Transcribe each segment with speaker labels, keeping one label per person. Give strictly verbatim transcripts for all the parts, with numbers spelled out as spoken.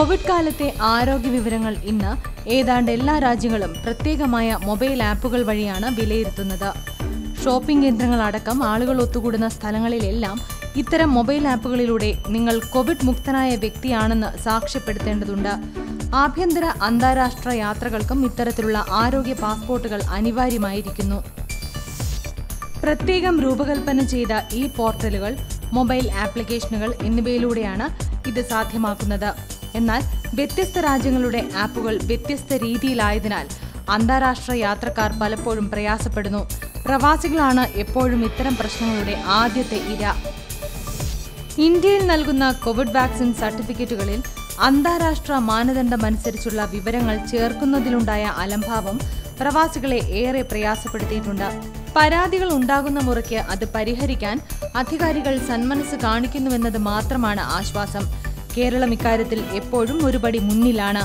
Speaker 1: Covid കാലത്തെ ആരോഗ്യ വിവരങ്ങൾ ഇന്ന് ഏതാണ്ട് എല്ലാ രാജ്യങ്ങളും പ്രത്യേകമായ മൊബൈൽ ആപ്പുകൾ വഴിയാണ് വിലയിരുത്തുന്നത്. ഷോപ്പിംഗ് കേന്ദ്രങ്ങളടക്കം ആളുകൾ ഒത്തുകൂടുന്ന സ്ഥലങ്ങളിലെല്ലാം ഇത്തരം മൊബൈൽ ആപ്പുകളിലൂടെ നിങ്ങൾ കോവിഡ് മുക്തനായ വ്യക്തിയാണെന്ന് സാക്ഷ്യപ്പെടുത്തേണ്ടതുണ്ട്. ആഭ്യന്തര അന്താരാഷ്ട്ര യാത്രകൾക്കും ഇത്തരത്തിലുള്ള ആരോഗ്യ പാസ്പോർട്ടുകൾ അനിവാര്യമായിരിക്കുന്നു. പ്രത്യേകം രൂപകൽപ്പന ചെയ്ത ഈ പോർട്ടലുകൾ, മൊബൈൽ ആപ്ലിക്കേഷനുകൾ എന്നിവയിലൂടെയാണ് ഇത് സാധ്യമാക്കുന്നത്. എന്നാൽ വ്യത്യസ്ത രാജ്യങ്ങളുടെ ആപ്പുകൾ വ്യത്യസ്ത രീതിയിലായതിനാൽ അന്താരാഷ്ട്ര യാത്രക്കാർ പലപ്പോഴും പ്രയാസപ്പെടുന്നു. പ്രവാസികളാണ് എപ്പോഴും ഇത്തരം പ്രശ്നങ്ങളുടെ ആദ്യത്തെ ഇര. ഇന്ത്യയിൽ നൽകുന്ന കോവിഡ് വാക്സിൻ സർട്ടിഫിക്കറ്റുകളിൽ അന്താരാഷ്ട്ര മാനദണ്ഡമനുസരിച്ചുള്ള വിവരങ്ങൾ ചേർക്കുന്നതിലുണ്ടായ അലംഭാവം പ്രവാസികളെ ഏറെ പ്രയാസപ്പെടുത്തിയിട്ടുണ്ട്. പരാതികൾ ഉണ്ടാകുന്ന മുറയ്ക്ക് അത് പരിഹരിക്കാൻ അധികാരികൾ സന്മനസ് കാണിക്കുന്നുവെന്നത് മാത്രമാണ് ആശ്വാസം. കേരളം ഇക്കാര്യത്തിൽ എപ്പോഴും ഒരുപടി മുന്നിലാണ്.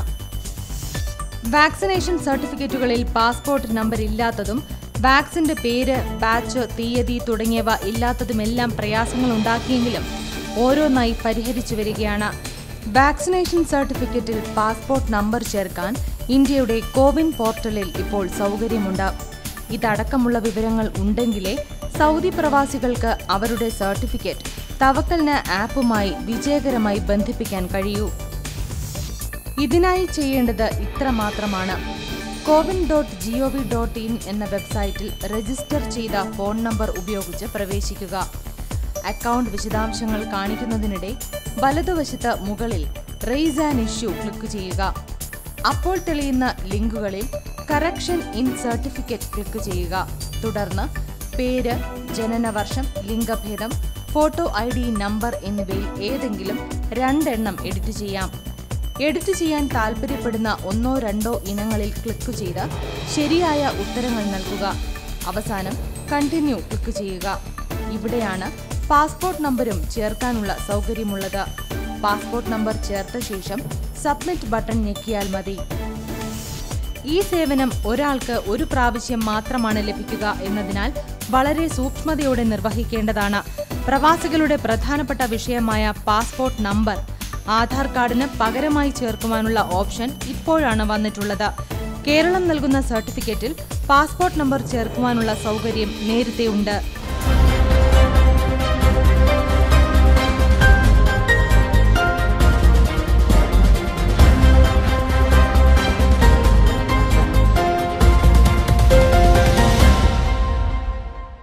Speaker 1: വാക്സിനേഷൻ സർട്ടിഫിക്കറ്റുകളിൽ പാസ്പോർട്ട് നമ്പർ ഇല്ലാത്തതും വാക്സിന്റെ പേര്, ബാച്ച്, തീയതി തുടങ്ങിയവ ഇല്ലാത്തതുമെല്ലാം പ്രയാസങ്ങൾ ഉണ്ടാക്കിയെങ്കിലും ഓരോന്നായി പരിഹരിച്ചു വരികയാണ്. വാക്സിനേഷൻ സർട്ടിഫിക്കറ്റിൽ പാസ്പോർട്ട് നമ്പർ ചേർക്കാൻ ഇന്ത്യയുടെ കോവിൻ പോർട്ടലിൽ ഇപ്പോൾ സൗകര്യമുണ്ട്. ഇതടക്കമുള്ള വിവരങ്ങൾ ഉണ്ടെങ്കിലേ സൗദി പ്രവാസികൾക്ക് അവരുടെ സർട്ടിഫിക്കറ്റ് തവക്കൽന ആപ്പുമായി വിജയകരമായി ബന്ധിപ്പിക്കാൻ കഴിയൂ. ഇതിനായി ചെയ്യേണ്ടത് ഇത്രമാത്രമാണ്. CoWIN dot G O V dot in എന്ന വെബ്സൈറ്റിൽ രജിസ്റ്റർ ചെയ്ത ഫോൺ നമ്പർ ഉപയോഗിച്ച് പ്രവേശിക്കുക. അക്കൗണ്ട് വിശദാംശങ്ങൾ കാണിക്കുന്നതിനിടെ വലതുവശത്ത് മുകളിൽ റെയ്സ് ആൻ ഇഷ്യൂ ക്ലിക്ക് ചെയ്യുക. അപ്പോൾ തെളിയുന്ന ലിങ്കുകളിൽ കറക്ഷൻ ഇൻ സർട്ടിഫിക്കറ്റ് ക്ലിക്ക് ചെയ്യുക. തുടർന്ന് പേര്, ജനനവർഷം, ലിംഗഭേദം, ഫോട്ടോ ഐ ഡി നമ്പർ എന്നിവയിൽ ഏതെങ്കിലും രണ്ടെണ്ണം എഡിറ്റ് ചെയ്യാം. എഡിറ്റ് ചെയ്യാൻ താൽപ്പര്യപ്പെടുന്ന ഒന്നോ രണ്ടോ ഇനങ്ങളിൽ ക്ലിക്ക് ചെയ്ത് ശരിയായ ഉത്തരങ്ങൾ നൽകുക. അവസാനം കണ്ടിന്യൂ ക്ലിക്ക് ചെയ്യുക. ഇവിടെയാണ് പാസ്പോർട്ട് നമ്പരും ചേർക്കാനുള്ള സൗകര്യമുള്ളത്. പാസ്പോർട്ട് നമ്പർ ചേർത്ത ശേഷം സബ്മിറ്റ് ബട്ടൺ ഞെക്കിയാൽ മതി. ഈ സേവനം ഒരാൾക്ക് ഒരു പ്രാവശ്യം മാത്രമാണ് ലഭിക്കുക എന്നതിനാൽ വളരെ സൂക്ഷ്മതയോടെ നിർവഹിക്കേണ്ടതാണ്. പ്രവാസികളുടെ പ്രധാനപ്പെട്ട വിഷയമായ പാസ്പോർട്ട് നമ്പർ ആധാർ കാർഡിന് പകരമായി ചേർക്കുവാനുള്ള ഓപ്ഷൻ ഇപ്പോഴാണ് വന്നിട്ടുള്ളത്. കേരളം നൽകുന്ന സർട്ടിഫിക്കറ്റിൽ പാസ്പോർട്ട് നമ്പർ ചേർക്കുവാനുള്ള സൗകര്യം നേരത്തെ ഉണ്ട്.